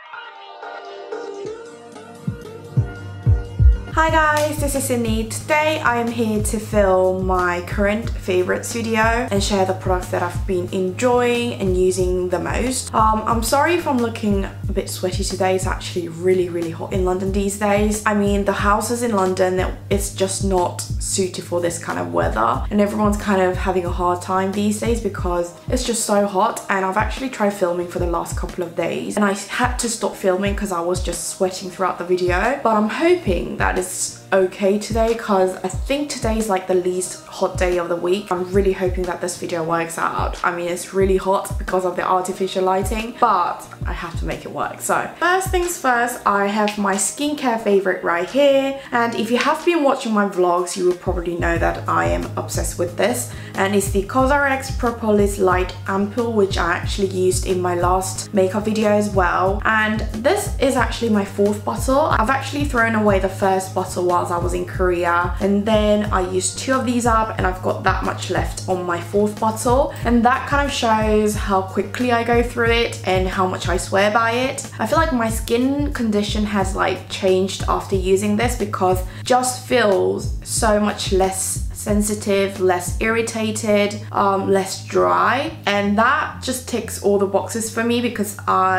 Hi guys, this is Sydney. Today I am here to film my current favorites video and share the products that I've been enjoying and using the most. I'm sorry if I'm looking a bit sweaty today. It's actually really hot in London these days. I mean, the houses in London, it's just not suited for this kind of weather, and everyone's kind of having a hard time these days because it's just so hot. And I've actually tried filming for the last couple of days and I had to stop filming because I was just sweating throughout the video, but I'm hoping that it's okay today because I think today is like the least hot day of the week. I'm really hoping that this video works out. I mean, it's really hot because of the artificial lighting, but I have to make it work. So first things first, I have my skincare favorite right here, and if you have been watching my vlogs you will probably know that I am obsessed with this, and it's the COSRX Propolis Light Ampoule, which I actually used in my last makeup video as well. And this is actually my 4th bottle. I've actually thrown away the first bottle whilst I was in Korea, and then I used 2 of these up and I've got that much left on my 4th bottle, and that kind of shows how quickly I go through it and how much I swear by it. I feel like my skin condition has like changed after using this because it just feels so much less sensitive, less irritated, less dry, and that just ticks all the boxes for me because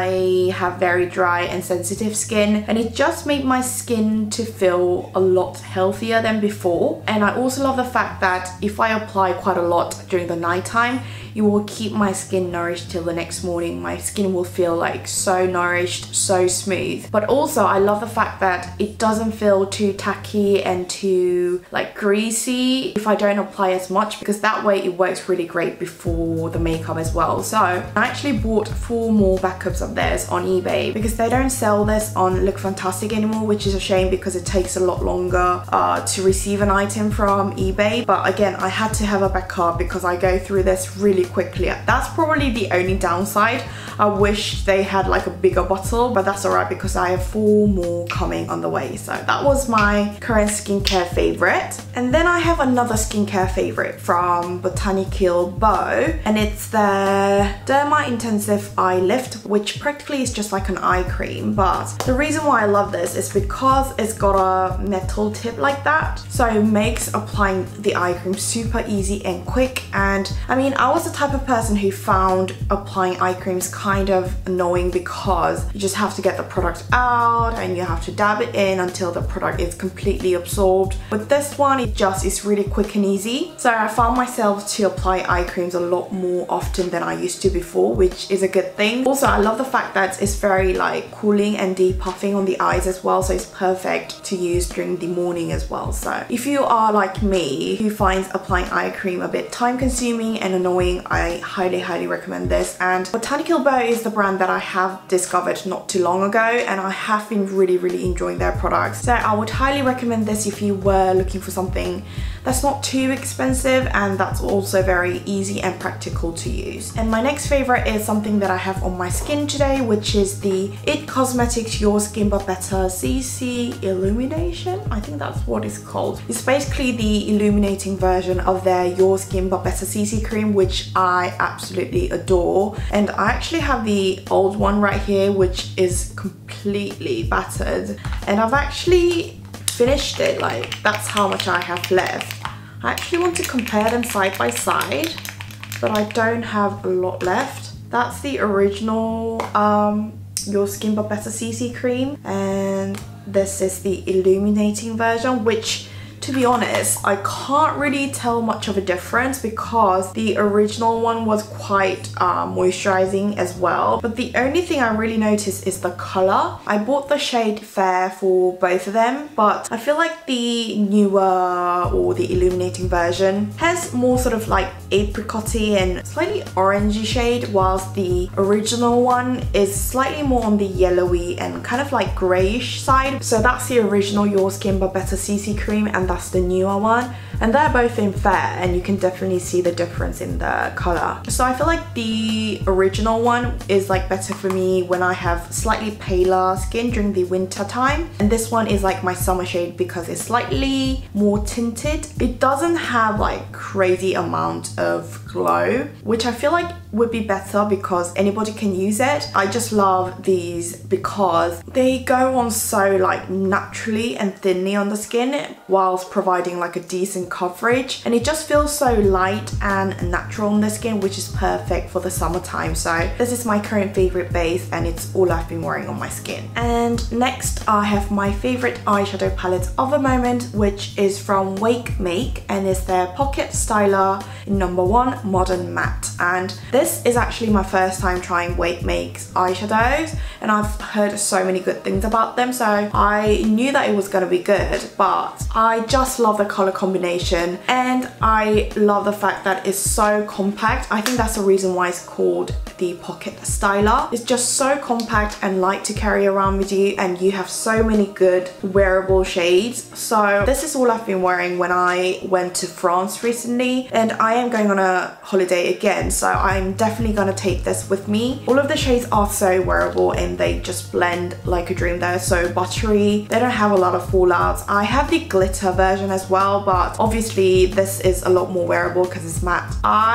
I have very dry and sensitive skin, and it just made my skin to feel a lot healthier than before. And I also love the fact that if I apply quite a lot during the night time, it will keep my skin nourished till the next morning. My skin will feel like so nourished, so smooth. But also I love the fact that it doesn't feel too tacky and too like greasy if I don't apply as much, because that way it works really great before the makeup as well. So I actually bought 4 more backups of theirs on eBay because they don't sell this on Look Fantastic anymore, which is a shame because it takes a lot longer to receive an item from eBay. But again, I had to have a backup because I go through this really quickly. That's probably the only downside. I wish they had like a bigger bottle, but that's alright because I have 4 more coming on the way. So that was my current skincare favorite. And then I have another skincare favorite from Botanical Bow, and it's the Derma Intensive Eye Lift, which practically is just like an eye cream. But the reason why I love this is because it's got a metal tip like that, so it makes applying the eye cream super easy and quick. And I mean, I was the type of person who found applying eye creams kind of annoying because you just have to get the product out and you have to dab it in until the product is completely absorbed. With this one, it just is really quick and easy. So I found myself to apply eye creams a lot more often than I used to before, which is a good thing. Also, I love the fact that it's very like cooling and depuffing on the eyes as well, so it's perfect to use during the morning as well. So if you are like me who finds applying eye cream a bit time consuming and annoying, I highly recommend this. And Botanical Bow is the brand that I have discovered not too long ago, and I have been really enjoying their products. So I would highly recommend this if you were looking for something that's not too expensive and that's also very easy and practical to use. And my next favorite is something that I have on my skin today, which is the IT Cosmetics Your Skin But Better CC Illumination. I think that's what it's called. It's basically the illuminating version of their Your Skin But Better CC cream, which I absolutely adore. And I actually have the old one right here, which is completely battered, and I've actually finished it. Like, that's how much I have left. I actually want to compare them side by side, but I don't have a lot left. That's the original Your Skin But Better CC cream, and this is the illuminating version, which, to be honest, I can't really tell much of a difference because the original one was quite moisturizing as well. But the only thing I really noticed is the color. I bought the shade Fair for both of them, but I feel like the newer or the illuminating version has more sort of like apricot-y and slightly orangey shade, whilst the original one is slightly more on the yellowy and kind of like grayish side. So that's the original Your Skin But Better CC cream, and that's the newer one, and they're both in Fair, and you can definitely see the difference in the color. So I feel like the original one is like better for me when I have slightly paler skin during the winter time, and this one is like my summer shade because it's slightly more tinted. It doesn't have like crazy amount of glow, which I feel like would be better because anybody can use it. I just love these because they go on so like naturally and thinly on the skin whilst providing like a decent coverage, and it just feels so light and natural on the skin, which is perfect for the summertime. So this is my current favorite base and it's all I've been wearing on my skin. And next I have my favorite eyeshadow palette of the moment, which is from Wake Make, and it's their Pocket Styler in number 1 Modern Matte. And this is actually my first time trying Wake Make's eyeshadows, and I've heard so many good things about them, so I knew that it was gonna be good. But I just love the color combination, and I love the fact that it's so compact. I think that's the reason why it's called the Pocket Styler. It's just so compact and light to carry around with you, and you have so many good wearable shades. So this is all I've been wearing when I went to France recently, and I am going on a holiday again, so I'm definitely gonna take this with me. All of the shades are so wearable and they just blend like a dream. They're so buttery, they don't have a lot of fallouts. I have the glitter version as well, but obviously this is a lot more wearable because it's matte.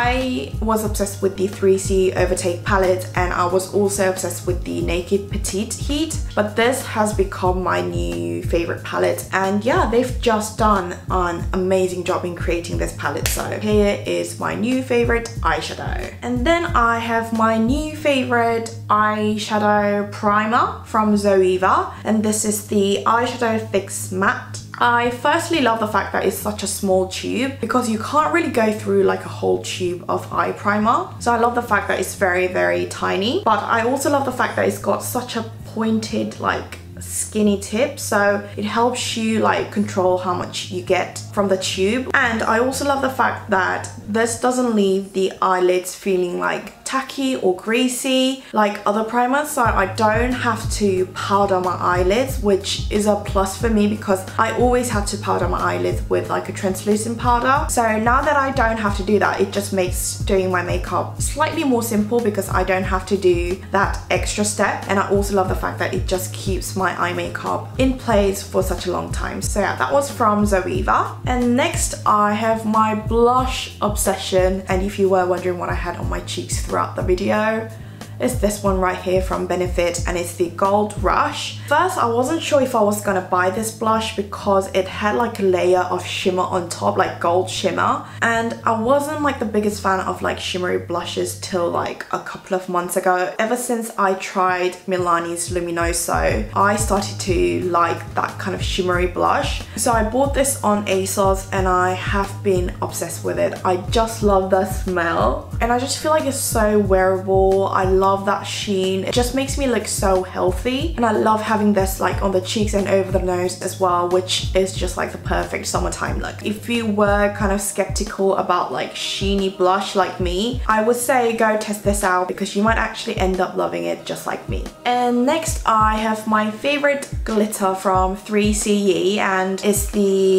I was obsessed with the 3C Overtake palette, and I was also obsessed with the Naked Petite Heat, but this has become my new favorite palette. And yeah, they've just done an amazing job in creating this palette. So here is my new favorite eyeshadow. And then I have my new favorite eyeshadow primer from Zoeva, and this is the Eyeshadow Fix Matte. I firstly love the fact that it's such a small tube because you can't really go through like a whole tube of eye primer. So I love the fact that it's very, very tiny, but I also love the fact that it's got such a pointed like skinny tip, so it helps you like control how much you get from the tube. And I also love the fact that this doesn't leave the eyelids feeling like tacky or greasy like other primers, so I don't have to powder my eyelids, which is a plus for me because I always had to powder my eyelids with like a translucent powder. So now that I don't have to do that, it just makes doing my makeup slightly more simple because I don't have to do that extra step. And I also love the fact that it just keeps my eye makeup in place for such a long time. So yeah, that was from Zoeva. And next I have my blush obsession, and if you were wondering what I had on my cheeks throughout the video, is this one right here from Benefit, and it's the Gold Rush. First, I wasn't sure if I was gonna buy this blush because it had like a layer of shimmer on top, like gold shimmer, and I wasn't like the biggest fan of like shimmery blushes till like a couple of months ago. Ever since I tried Milani's Luminoso, I started to like that kind of shimmery blush. So I bought this on ASOS and I have been obsessed with it. I just love the smell, and I just feel like it's so wearable. I love that sheen. It just makes me look so healthy, and I love having this like on the cheeks and over the nose as well, which is just like the perfect summertime look. If you were kind of skeptical about like sheeny blush like me, I would say go test this out because you might actually end up loving it just like me. And next I have my favorite glitter from 3CE, and it's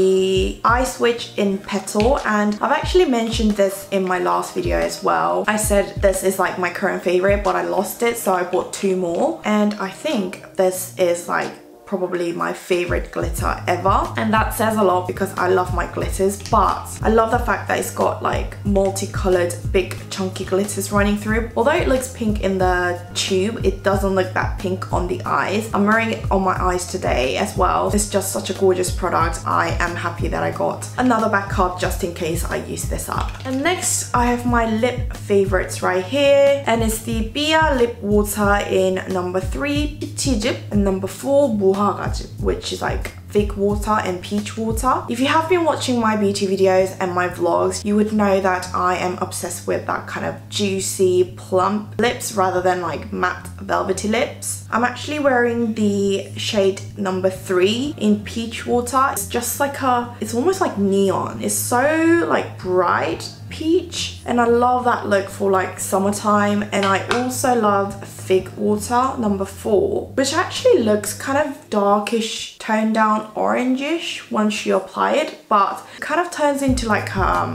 the Eye Switch in Petal, and I've actually mentioned this in my last video as well. I said this is like my current favorite, but I lost it, so I bought 2 more, and I think this is like probably my favorite glitter ever, and that says a lot because I love my glitters. But I love the fact that it's got like multicolored big chunky glitters running through. Although it looks pink in the tube, it doesn't look that pink on the eyes. I'm wearing it on my eyes today as well. It's just such a gorgeous product. I am happy that I got another backup just in case I use this up. And next I have my lip favorites right here, and it's the Bia Lip Water in number 3 Peachy, and number 4 which is like fig water and peach water. If you have been watching my beauty videos and my vlogs, you would know that I am obsessed with that kind of juicy plump lips rather than like matte velvety lips. I'm actually wearing the shade number 3 in peach water. It's just like it's almost like neon. It's so like bright peach, and I love that look for like summertime. And I also love fig water number 4, which actually looks kind of darkish, toned down orangish once you apply it, but it kind of turns into like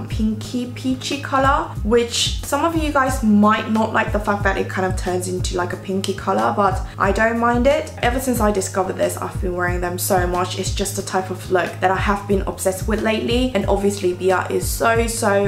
pinky peachy color, which some of you guys might not like the fact that it kind of turns into like a pinky color, but I don't mind it. Ever since I discovered this, I've been wearing them so much. It's just a type of look that I have been obsessed with lately, and obviously Bia is so affordable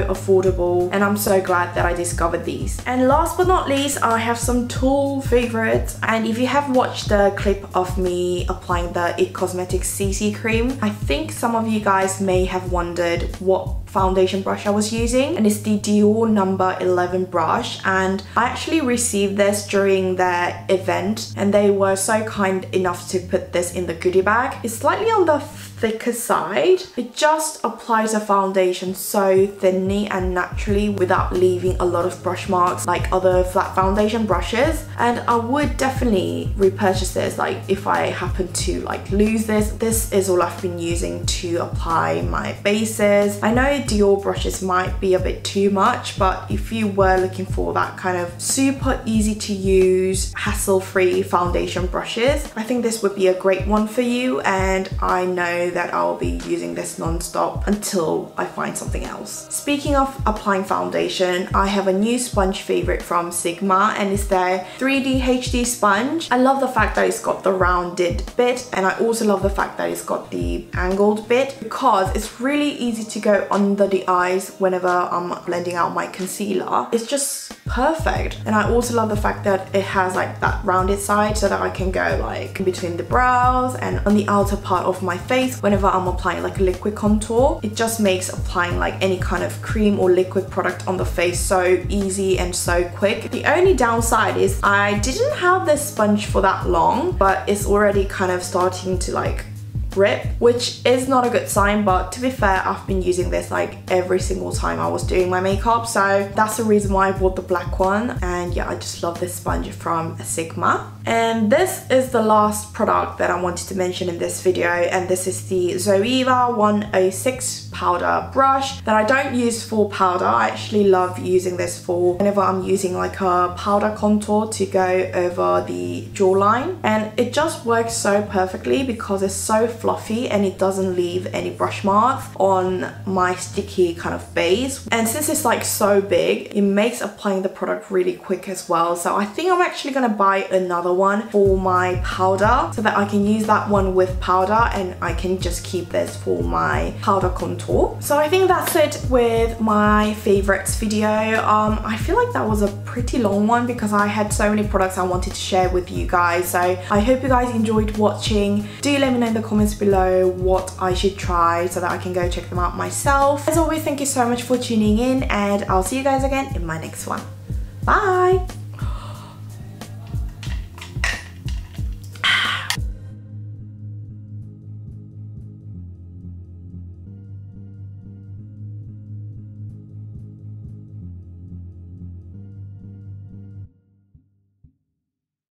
affordable, and I'm so glad that I discovered these. And last but not least, I have some Tool favorites. And if you have watched the clip of me applying the IT Cosmetics CC cream, I think some of you guys may have wondered what foundation brush I was using, and it's the Dior number 11 brush. And I actually received this during their event, and they were so kind enough to put this in the goodie bag. It's slightly on the thicker side. It just applies a foundation so thinly and naturally without leaving a lot of brush marks like other flat foundation brushes. And I would definitely repurchase this, like if I happen to like lose this. This is all I've been using to apply my bases. I know Dior brushes might be a bit too much, but if you were looking for that kind of super easy to use, hassle-free foundation brushes, I think this would be a great one for you. And I know that I'll be using this non-stop until I find something else. Speaking of applying foundation, I have a new sponge favorite from Sigma, and it's their 3D HD sponge. I love the fact that it's got the rounded bit, and I also love the fact that it's got the angled bit, because it's really easy to go under the eyes whenever I'm blending out my concealer. It's just perfect. And I also love the fact that it has like that rounded side, so that I can go like in between the brows and on the outer part of my face whenever I'm applying like a liquid contour. It just makes applying like any kind of cream or liquid product on the face so easy and so quick. The only downside is I didn't have this sponge for that long, but it's already kind of starting to like rip, which is not a good sign. But to be fair, I've been using this like every single time I was doing my makeup, so that's the reason why I bought the black one. And yeah, I just love this sponge from Sigma. And this is the last product that I wanted to mention in this video, and this is the Zoeva 106 powder brush that I don't use for powder. I actually love using this for whenever I'm using like a powder contour to go over the jawline, and it just works so perfectly because it's so fluffy and it doesn't leave any brush marks on my sticky kind of base. And since it's like so big, it makes applying the product really quick as well. So I think I'm actually gonna buy another one for my powder so that I can use that one with powder, and I can just keep this for my powder contour. So I think that's it with my favorites video. I feel like that was a pretty long one because I had so many products I wanted to share with you guys. So I hope you guys enjoyed watching. Do let me know in the comments below what I should try so that I can go check them out myself. As always, thank you so much for tuning in, and I'll see you guys again in my next one. Bye!